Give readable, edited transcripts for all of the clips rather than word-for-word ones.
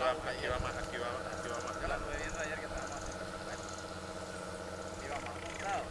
aquí va más Yo la plano. estuve viendo ayer que estábamos haciendo el vuelo. Iba más montado.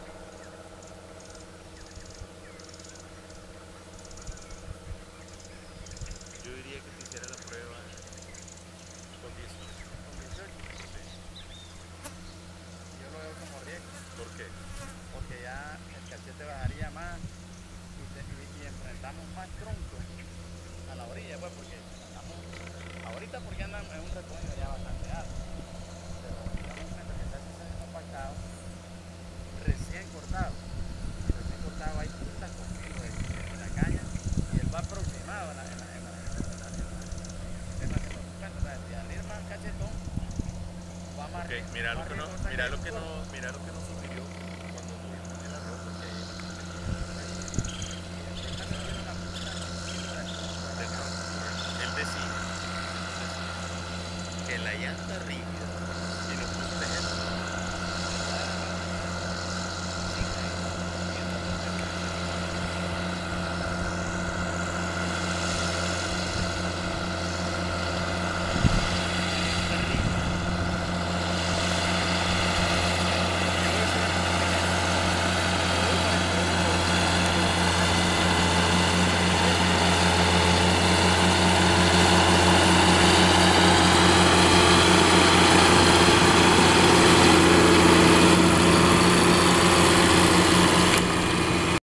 Yo diría que te hiciera la prueba con 18. Con 18. Sí. Yo lo veo como riesgo. ¿Por qué? Porque ya el cachete bajaría más y enfrentamos más troncos a la orilla, pues, porque andamos, ahorita porque andan en un recorrido ya bastante alto, pero digamos un momento que está así compactado, recién cortado, y recién cortado hay puntas con filo de la caña, y él va aproximado haciendo los cuentos, o sea, si al ir más cachetón, va más Ok, riesgo, más riesgo está mira lo cayendo un que corto. no, mira lo que no